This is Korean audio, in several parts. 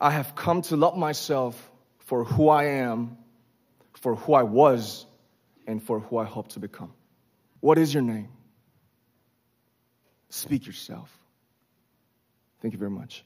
I have come to love myself for who I am, for who I was, and for who I hope to become. What is your name? Speak yourself. Thank you very much.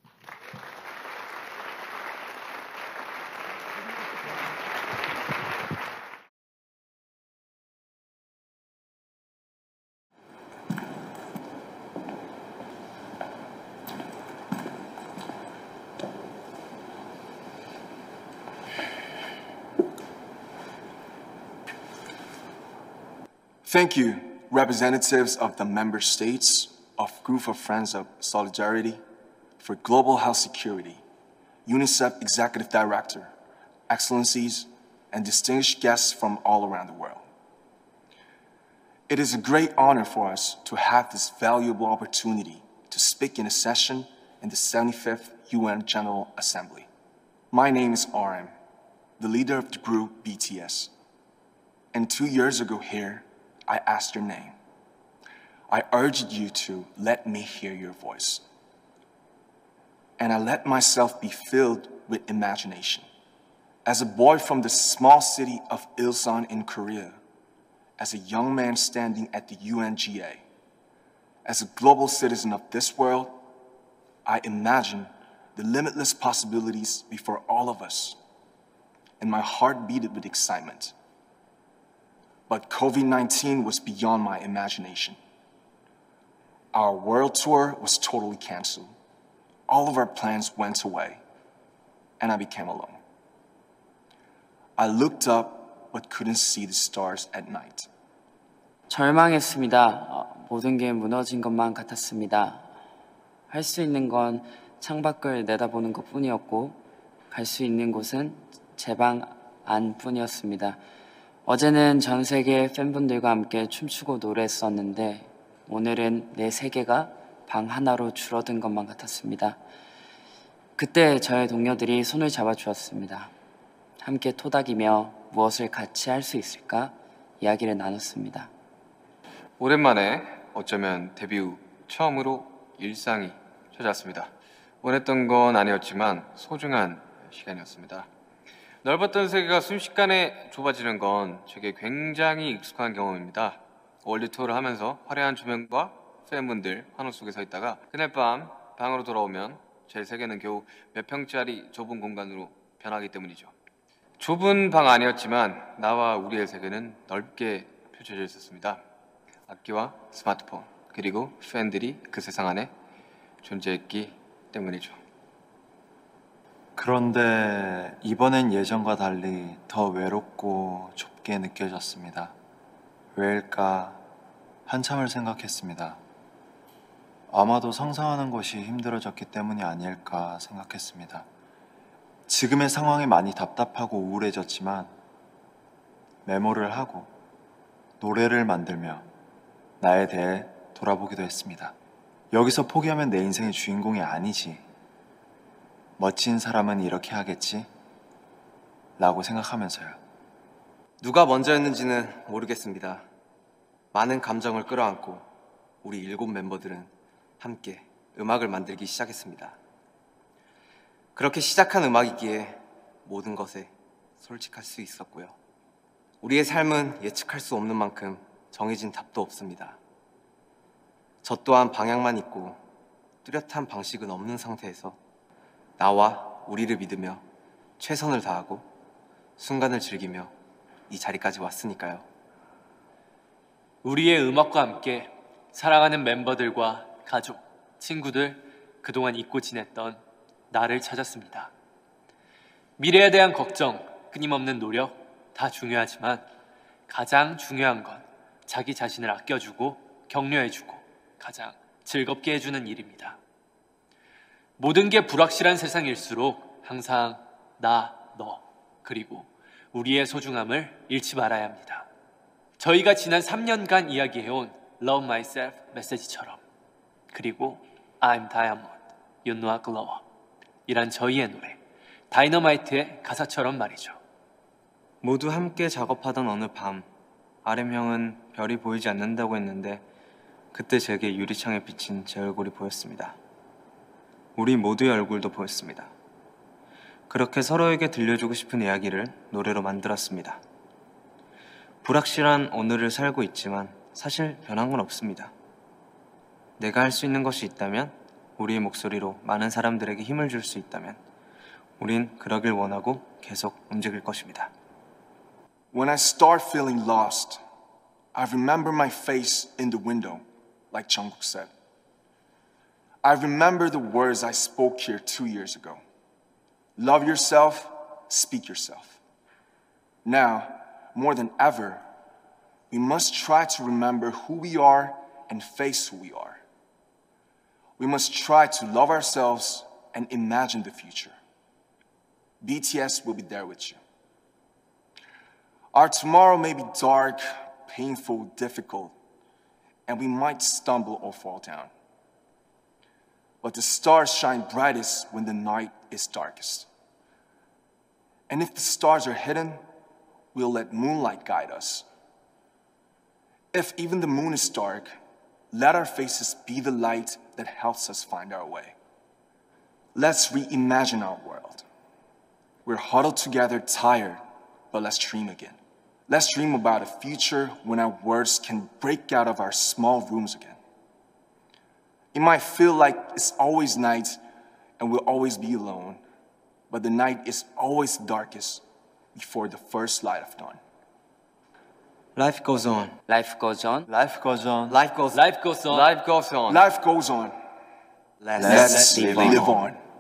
Thank you, representatives of the member states of Group of Friends of Solidarity for Global Health Security, UNICEF Executive Director, Excellencies, and distinguished guests from all around the world. It is a great honor for us to have this valuable opportunity to speak in a session in the 75th UN General Assembly. My name is RM, the leader of the group BTS. And 2 years ago here, I asked your name. I urged you to let me hear your voice. And I let myself be filled with imagination. As a boy from the small city of Ilsan in Korea, as a young man standing at the UNGA, as a global citizen of this world, I imagine the limitless possibilities before all of us. And my heart beat with excitement. But COVID-19 was beyond my imagination. Our world tour was totally canceled. All of our plans went away, and I became alone. I looked up but couldn't see the stars at night. 절망했습니다. 모든 게 무너진 것만 같았습니다. 할 수 있는 건 창밖을 내다보는 것뿐이었고 갈 수 있는 곳은 제 방 안뿐이었습니다. 어제는 전 세계 팬분들과 함께 춤추고 노래했었는데 오늘은 내 세계가 방 하나로 줄어든 것만 같았습니다. 그때 저의 동료들이 손을 잡아주었습니다. 함께 토닥이며 무엇을 같이 할 수 있을까 이야기를 나눴습니다. 오랜만에 어쩌면 데뷔 후 처음으로 일상이 찾아왔습니다. 원했던 건 아니었지만 소중한 시간이었습니다. 넓었던 세계가 순식간에 좁아지는 건 제게 굉장히 익숙한 경험입니다. 월드 투어를 하면서 화려한 조명과 팬분들 환호 속에 서 있다가 그날 밤 방으로 돌아오면 제 세계는 겨우 몇 평짜리 좁은 공간으로 변하기 때문이죠. 좁은 방 안이었지만 나와 우리의 세계는 넓게 펼쳐져 있었습니다. 악기와 스마트폰 그리고 팬들이 그 세상 안에 존재했기 때문이죠. 그런데 이번엔 예전과 달리 더 외롭고 좁게 느껴졌습니다. 왜일까 한참을 생각했습니다. 아마도 상상하는 것이 힘들어졌기 때문이 아닐까 생각했습니다. 지금의 상황이 많이 답답하고 우울해졌지만 메모를 하고 노래를 만들며 나에 대해 돌아보기도 했습니다. 여기서 포기하면 내 인생의 주인공이 아니지. 멋진 사람은 이렇게 하겠지? 라고 생각하면서요. 누가 먼저였는지는 모르겠습니다. 많은 감정을 끌어안고 우리 7 멤버들은 함께 음악을 만들기 시작했습니다. 그렇게 시작한 음악이기에 모든 것에 솔직할 수 있었고요. 우리의 삶은 예측할 수 없는 만큼 정해진 답도 없습니다. 저 또한 방향만 있고 뚜렷한 방식은 없는 상태에서 나와 우리를 믿으며 최선을 다하고 순간을 즐기며 이 자리까지 왔으니까요. 우리의 음악과 함께 사랑하는 멤버들과 가족, 친구들, 그동안 잊고 지냈던 나를 찾았습니다. 미래에 대한 걱정, 끊임없는 노력 다 중요하지만 가장 중요한 건 자기 자신을 아껴주고 격려해주고 가장 즐겁게 해주는 일입니다. 모든 게 불확실한 세상일수록 항상 나, 너, 그리고 우리의 소중함을 잃지 말아야 합니다. 저희가 지난 3년간 이야기해온 Love Myself 메시지처럼 그리고 I'm Diamond, You know I glow up 이란 저희의 노래 다이너마이트의 가사처럼 말이죠. 모두 함께 작업하던 어느 밤 RM 형은 별이 보이지 않는다고 했는데 그때 제게 유리창에 비친 제 얼굴이 보였습니다. 우리 모두의 얼굴도 보였습니다. 그렇게 서로에게 들려주고 싶은 이야기를 노래로 만들었습니다. 불확실한 오늘을 살고 있지만 사실 변한 건 없습니다. 내가 할 수 있는 것이 있다면, 우리의 목소리로 많은 사람들에게 힘을 줄 수 있다면 우린 그러길 원하고 계속 움직일 것입니다. When I start feeling lost, I remember my face in the window, like Jungkook said. I remember the words I spoke here 2 years ago. Love yourself, speak yourself. Now, more than ever, we must try to remember who we are and face who we are. We must try to love ourselves and imagine the future. BTS will be there with you. Our tomorrow may be dark, painful, difficult, and we might stumble or fall down. But the stars shine brightest when the night is darkest. And if the stars are hidden, we'll let moonlight guide us. If even the moon is dark, let our faces be the light that helps us find our way. Let's reimagine our world. We're huddled together, tired, but let's dream again. Let's dream about a future when our words can break out of our small rooms again. It might feel like it's always night and we'll always be alone, but the night is always darkest before the first light of dawn. Life goes on. Life goes on. Life goes on. Life goes Life goes on. Life goes on. Life goes on. Let's live on.